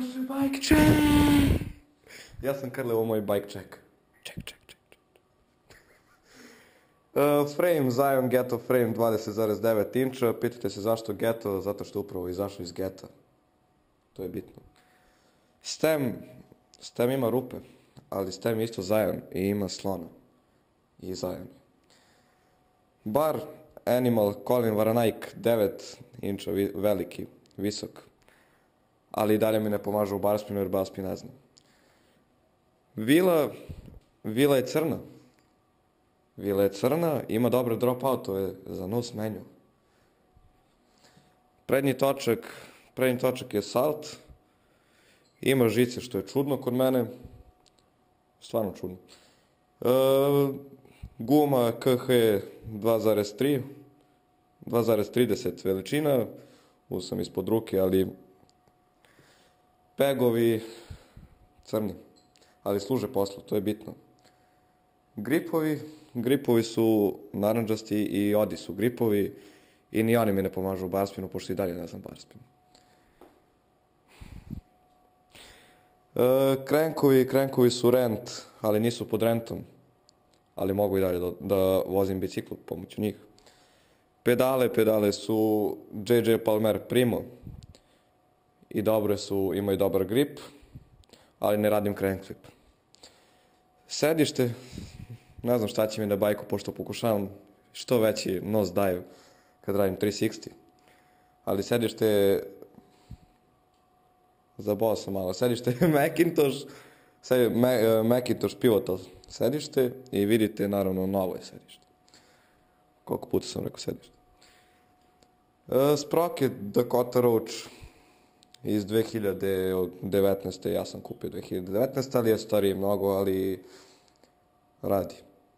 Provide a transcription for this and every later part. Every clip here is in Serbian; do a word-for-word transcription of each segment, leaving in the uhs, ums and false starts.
može bike check. Ja sam Krle, ovo moj bike check. Check, check, check. Uh, frame, Zion Ghetto frame dvadeset zarez devet inča. Pitate se zašto Ghetto? Zato što je upravo izašao iz Geta. To je bitno. Stem, Stem ima rupe, ali Stem isto Zion i ima slona. I Zion. Bar Animal Colin Varanik devet inča veliki, visok. Ali i dalje mi ne pomažu u barspinu jer barspin ne znam. Vila, Vila je crna. Vila je crna, ima dobre dropout, to je za nus menju. Prednji točak, prednji točak je salt. Ima žice što je čudno kod mene. Stvarno čudno. E, guma K H dva zarez tri. dva zarez trideset veličina. Uzeo sam ispod ruke, ali pegovi crni. Ali služe poslu, to je bitno. Gripovi, gripovi su naranđasti i odi su gripovi i ni oni mi ne pomažu u barspinu, pošto i dalje ne znam barspinu. E, krenkovi, krenkovi su rent, ali nisu pod rentom, ali mogu i dalje da, da vozim biciklu pomoću njih. Pedale, pedale su J J Palmer Primo i dobre su, imaju dobar grip, ali ne radim crank flip. Sedište, ne znam šta će mi na bajku, pošto pokušavam što veći nos dive kad radim tri šezdeset. Ali sedište je, zabao sam malo, sedište je Macintosh, sedi, Ma, Macintosh Pivotal sedište i vidite naravno novo je sedište. Koliko puta sam rekao sedište. E, Sprocket Dakota Roach iz dve hiljade devetnaeste. Ja sam kupio dve hiljade devetnaeste. ali je stariji mnogo, ali radi.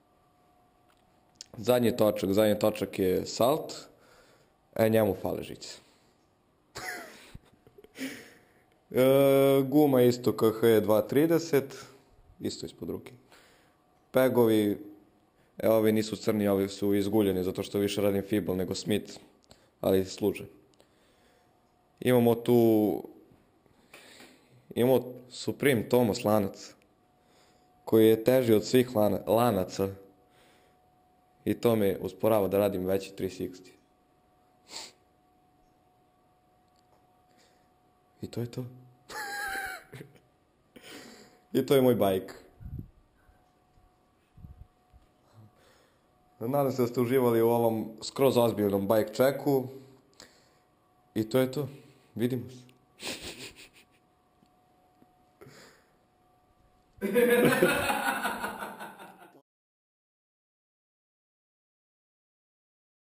Zadnji točak, zadnji točak je salt, e njemu fale žice. e, guma isto K H dva trideset, isto ispod ruke. Pegovi, e, ovi nisu crni, ovi su izguljeni, zato što više radim Fibel nego Smith, ali služe. Imamo tu, imamo Supreme Thomas lanac, koji je teži od svih lana, lanaca i to me usporava da radim veći tri šezdeset. I to je to. I to je moj bajk. Nadam se da ste uživali u ovom skroz ozbiljnom bike checku. I to je to. Vidimo se.